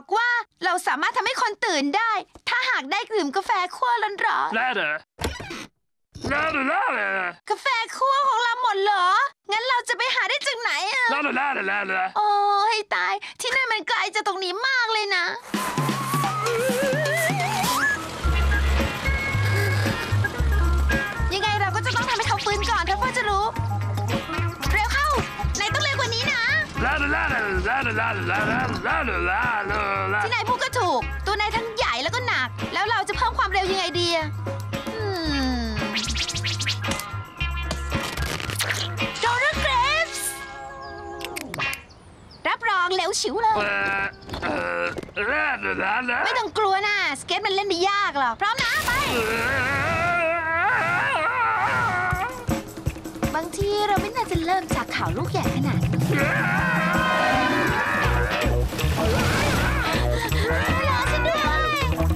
บอกว่าเราสามารถทำให้คนตื่นได้ ถ้าหากได้ดื่มกาแฟคั่วร้อนๆกาแฟคั่วของเราหมดเหรองั้นเราจะไปหาได้จากไหนอะโอ้ให้ตายที่นั่นมันไกลจากตรงนี้มากเลยนะยังไงเราก็จะต้องทำให้เขาฟื้นก่อนถ้าพ่อจะรู้เร็วเข้านายต้องเร็วกว่านี้นะที่นายพูดก็ถูกตัวนายทั้งใหญ่แล้วก็หนักแล้วเราจะเพิ่มความเร็วยังไงดีโดราเกรฟส์รับรองเร็วฉิวเลยไม่ต้องกลัวนะสเก็ตมันเล่นไม่ยากหรอกพร้อมนะไปบางทีเราไม่น่าจะเริ่มจากข่าวลูกใหญ่ขนาดนี้รอฉันด้วย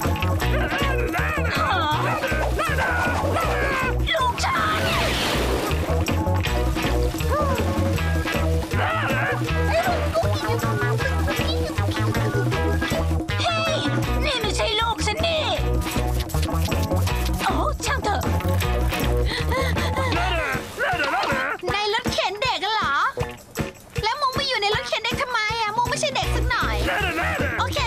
ลูกฉันเฮ้ยนี่ไม่ใช่ลูกฉันนี่โอ้ช่างเถอะในรถเข็นเด็กเหรอแล้วมุงไม่อยู่ในรถเข็นเด็กทำไมอะมุงไม่ใช่เด็กสักหน่อยโอเค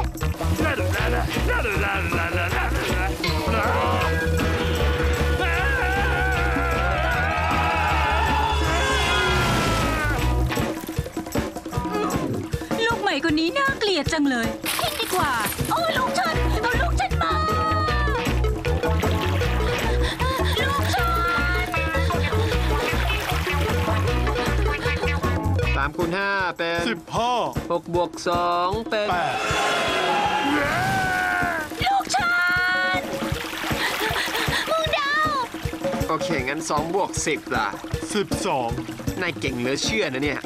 ลูกใหม่คนนี้น่าเกลียดจังเลยทิ้งดีกว่าโอ้ลูกฉันเอาลูกฉันมาลูกฉัน 3 คูณ 5 เป็น 15 6 บวก 2 เป็นลูกฉันมูดาวโอเค งั้น 2 บวก 10 ล่ะ 12 นายเก่งเหลือเชื่อนะเนี่ย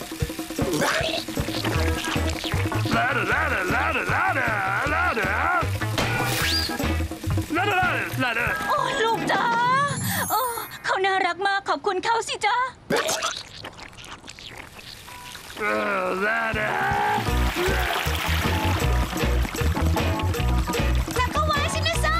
โอ้ลูกจ๋าโอ้เขาน่ารักมากขอบคุณเขาสิจ๊ะจับเขาไว้ชินาโซ่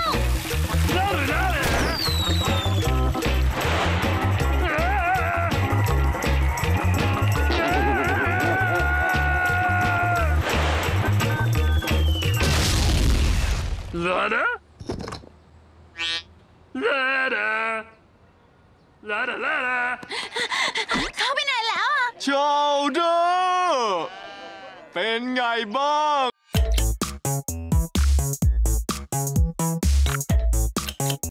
เขาไปไหนแล้วอ่ะเชาเดอร์เป็นไงบ้าง